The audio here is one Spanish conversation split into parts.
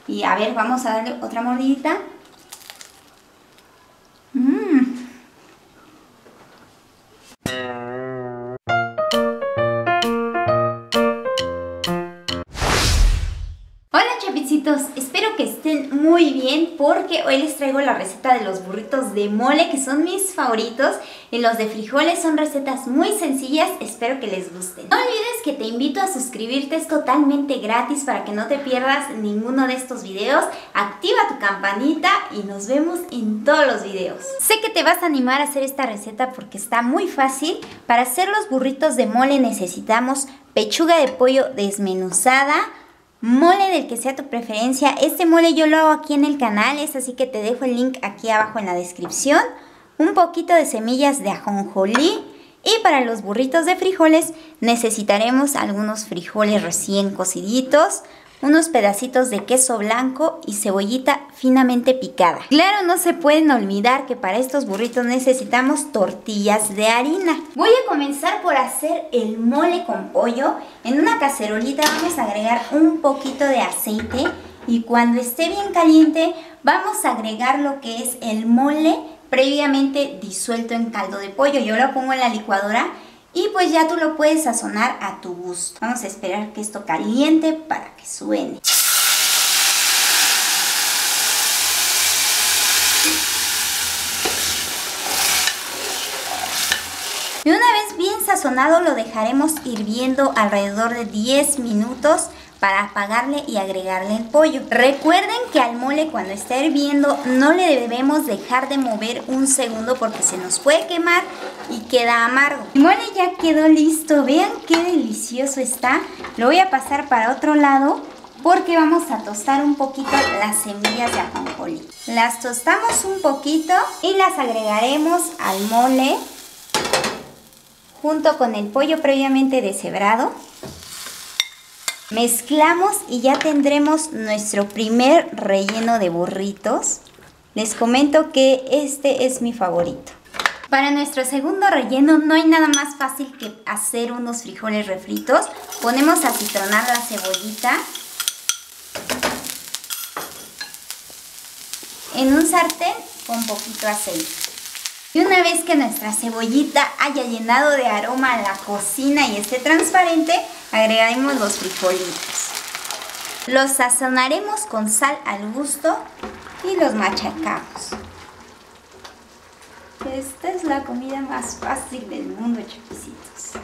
Y a ver, vamos a darle otra mordidita. Hola chapicitos, espero que estén muy bien porque hoy les traigo la receta de los burritos de mole que son mis favoritos y los de frijoles son recetas muy sencillas, espero que les gusten. No olvides que te invito a suscribirte, es totalmente gratis para que no te pierdas ninguno de estos videos. Activa tu campanita y nos vemos en todos los videos. Sé que te vas a animar a hacer esta receta porque está muy fácil. Para hacer los burritos de mole necesitamos pechuga de pollo desmenuzada, mole del que sea tu preferencia. Este mole yo lo hago aquí en el canal, así que te dejo el link aquí abajo en la descripción. Un poquito de semillas de ajonjolí. Y para los burritos de frijoles necesitaremos algunos frijoles recién cociditos, unos pedacitos de queso blanco y cebollita finamente picada. Claro, no se pueden olvidar que para estos burritos necesitamos tortillas de harina. Voy a comenzar por hacer el mole con pollo. En una cacerolita vamos a agregar un poquito de aceite y cuando esté bien caliente vamos a agregar lo que es el mole previamente disuelto en caldo de pollo. Yo lo pongo en la licuadora y pues ya tú lo puedes sazonar a tu gusto. Vamos a esperar que esto caliente para que suene. Y una vez bien sazonado lo dejaremos hirviendo alrededor de 10 minutos para apagarle y agregarle el pollo. Recuerden que al mole cuando está hirviendo no le debemos dejar de mover un segundo porque se nos puede quemar y queda amargo. El mole ya quedó listo, vean qué delicioso está. Lo voy a pasar para otro lado porque vamos a tostar un poquito las semillas de ajonjolí. Las tostamos un poquito y las agregaremos al mole junto con el pollo previamente deshebrado. Mezclamos y ya tendremos nuestro primer relleno de burritos. Les comento que este es mi favorito. Para nuestro segundo relleno no hay nada más fácil que hacer unos frijoles refritos. Ponemos a citronar la cebollita en un sartén con poquito aceite. Y una vez que nuestra cebollita haya llenado de aroma a la cocina y esté transparente, agregaremos los frijolitos. Los sazonaremos con sal al gusto y los machacamos. Esta es la comida más fácil del mundo, chapicitos.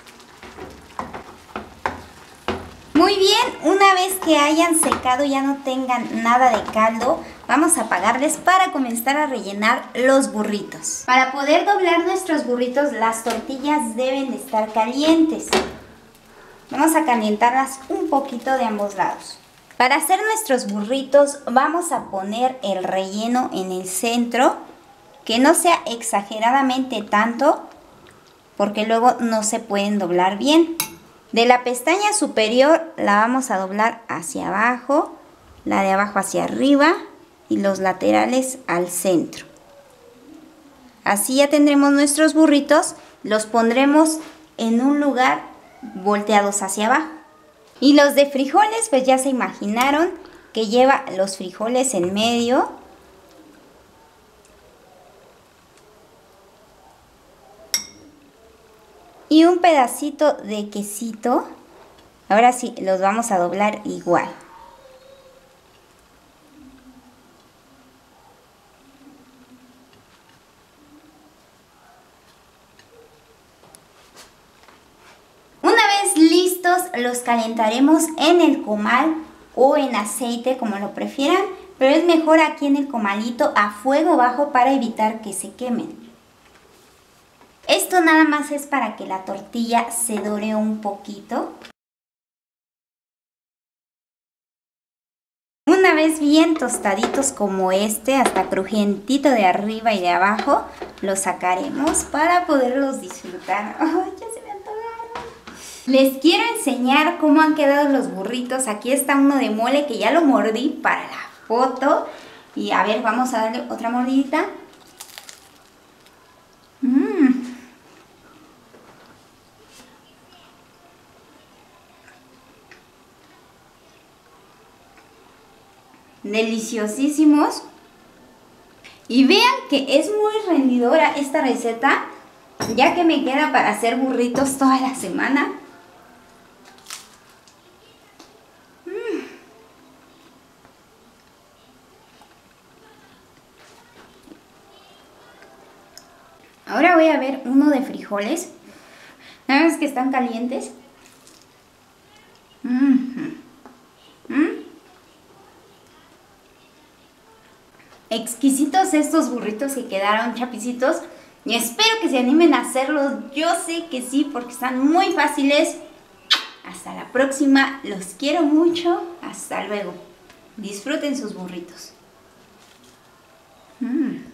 Muy bien, una vez que hayan secado, ya no tengan nada de caldo, vamos a apagarles para comenzar a rellenar los burritos. Para poder doblar nuestros burritos, las tortillas deben de estar calientes. Vamos a calentarlas un poquito de ambos lados. Para hacer nuestros burritos vamos a poner el relleno en el centro, que no sea exageradamente tanto, porque luego no se pueden doblar bien. De la pestaña superior la vamos a doblar hacia abajo, la de abajo hacia arriba y los laterales al centro. Así ya tendremos nuestros burritos, los pondremos en un lugar volteados hacia abajo. Y los de frijoles, pues ya se imaginaron que lleva los frijoles en medio. Y un pedacito de quesito. Ahora sí, los vamos a doblar igual. Una vez listos, los calentaremos en el comal o en aceite, como lo prefieran, pero es mejor aquí en el comalito a fuego bajo para evitar que se quemen. Esto nada más es para que la tortilla se dore un poquito. Una vez bien tostaditos como este, hasta crujientito de arriba y de abajo, los sacaremos para poderlos disfrutar. ¡Ay, ya se me antojaron! Les quiero enseñar cómo han quedado los burritos. Aquí está uno de mole que ya lo mordí para la foto. Y a ver, vamos a darle otra mordidita. deliciosísimos. Y vean que es muy rendidora esta receta, ya que me queda para hacer burritos toda la semana. Ahora voy a ver uno de frijoles. Nada más que están calientes. Exquisitos estos burritos que quedaron, chapicitos. Y espero que se animen a hacerlos. Yo sé que sí, porque están muy fáciles. Hasta la próxima. Los quiero mucho. Hasta luego. Disfruten sus burritos.